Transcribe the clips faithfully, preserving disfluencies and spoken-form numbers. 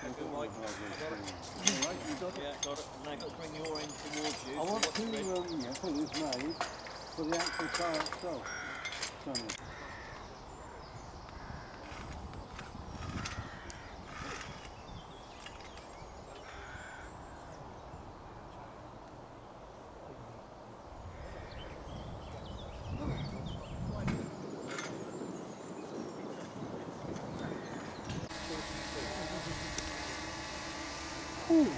good, Mike. Got it. Right, you got it? Yeah, got it. And now got to bring your end towards you. I want so two um, yeah, pulleys made for the actual car itself. Sonny. Ooh.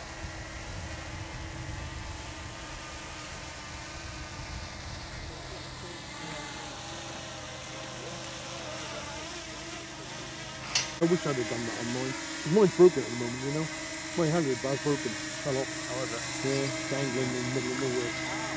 I wish I'd have done that on mine. Mine's broken at the moment, you know. My handle bar's broken. Fell off. How is it? Yeah, dangling in the middle of nowhere.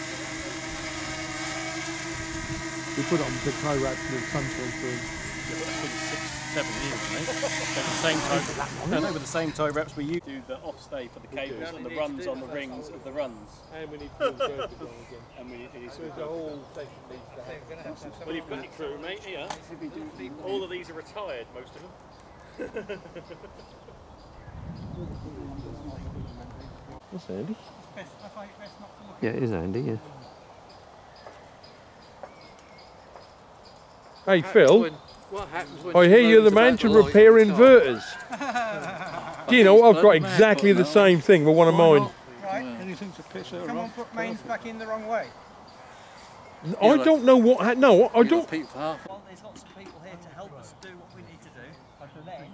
We put it on big tie wraps and the sun shone through. Yeah, but that's been six, seven years, mate. They're the same tie. No, they were the same tie wraps we used to do the offstay for the cables and the runs on the rings of the runs. And we need to do the again. And we need to So the whole station needs to have. Well, you've got your crew, mate, here. All of these are retired, most of them. That's Andy. Yeah, it is Andy, yeah. Hey Phil, What happens when I hear you're the man to repair inverters. Do you know, I've got exactly the same thing with one of mine. Right. Anything to piss her Come on, off. put mains back in the wrong way. I don't know what, ha no, I don't. Well, there's lots of people here to help us do what we need to do. And then,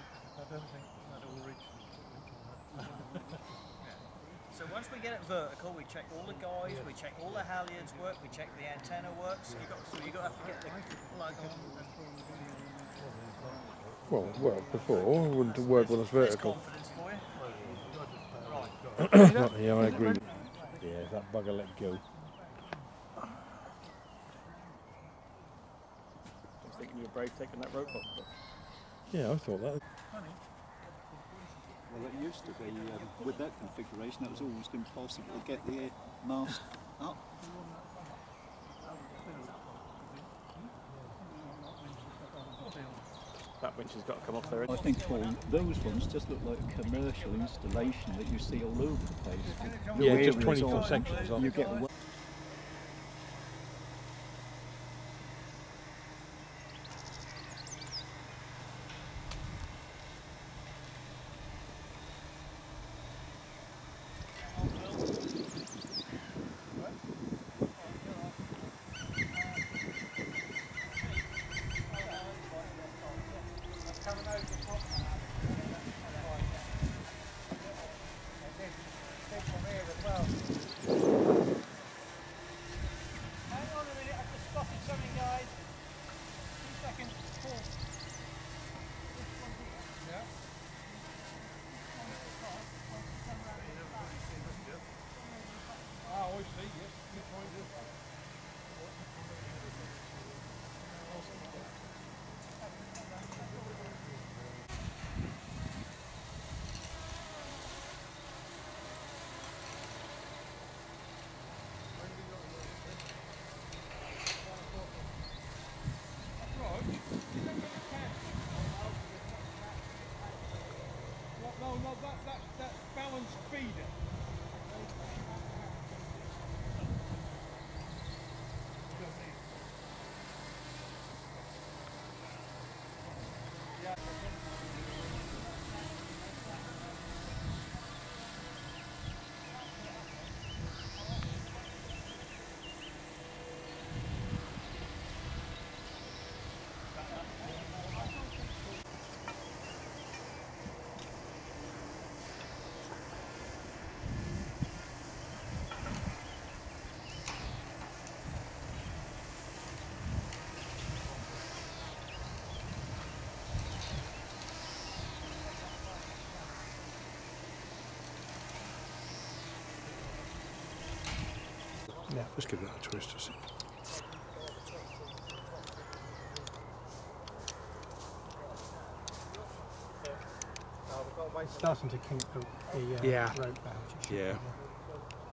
so once we get it vertical, we check all the guys, we check all the halyards work, we check the antenna works. You got, so you got to have to get the plug on. Well, well, before it wouldn't have worked when it's There's vertical. confidence for you. Right. Yeah, I agree. Yeah, that bugger let go. I was thinking you were brave taking that rope off. But Yeah, I thought that. Well, it used to be, um, with that configuration, it was almost impossible to get the mast up. that winch has got to come off there. I think all those ones just look like a commercial installation that you see all over the place. Yeah, just areas twenty-four on- sections on. You get away. Yeah, let's give that a twist or something. Starting to kink the, the uh, Yeah. rope out. Yeah.